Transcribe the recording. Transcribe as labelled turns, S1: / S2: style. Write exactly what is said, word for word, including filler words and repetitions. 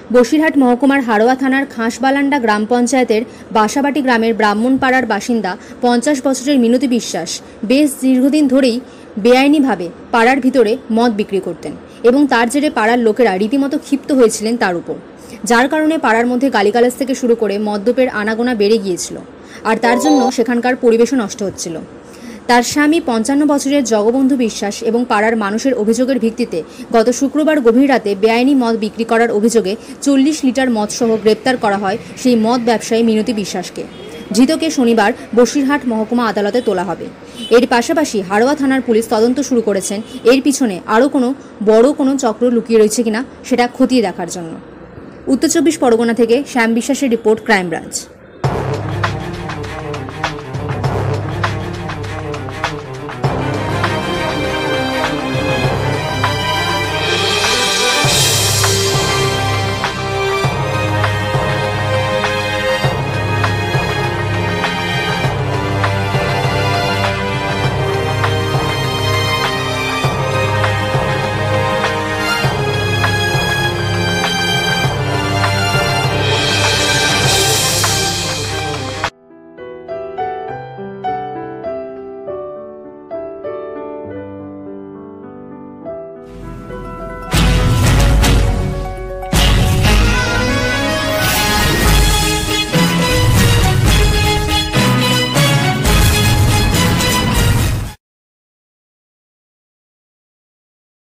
S1: বসিরহাট মহকুমার হাড়োয়া থানার খাসবালান্ডা গ্রাম পঞ্চায়েতের বাসাবাটি গ্রামের ব্রাহ্মণপাড়ার বাসিন্দা পঞ্চাশ বছরের মিনতি বিশ্বাস বেশ দীর্ঘদিন ধরেই বেআইনিভাবে পাড়ার ভিতরে মদ বিক্রি করতেন এবং তার জেরে পাড়ার লোকেরা রীতিমতো ক্ষিপ্ত হয়েছিলেন তার উপর, যার কারণে পাড়ার মধ্যে গালিগালাজ থেকে শুরু করে মদ্যপের আনাগোনা বেড়ে গিয়েছিল আর তার জন্য সেখানকার পরিবেশও নষ্ট হচ্ছিল। তার স্বামী পঞ্চান্ন বছরের জগবন্ধু বিশ্বাস এবং পাড়ার মানুষের অভিযোগের ভিত্তিতে গত শুক্রবার গভীর রাতে বেআইনি মদ বিক্রি করার অভিযোগে চল্লিশ লিটার মদসহ গ্রেপ্তার করা হয় সেই মদ ব্যবসায়ী মিনতি বিশ্বাসকে। ধৃতকে শনিবার বসিরহাট মহকুমা আদালতে তোলা হবে। এর পাশাপাশি হাড়োয়া থানার পুলিশ তদন্ত শুরু করেছেন এর পিছনে আরও কোনো বড় কোনো চক্র লুকিয়ে রয়েছে কিনা সেটা খতিয়ে দেখার জন্য। উত্তর চব্বিশ পরগনা থেকে শ্যাম বিশ্বাসের রিপোর্ট, ক্রাইম ব্রাঞ্চ।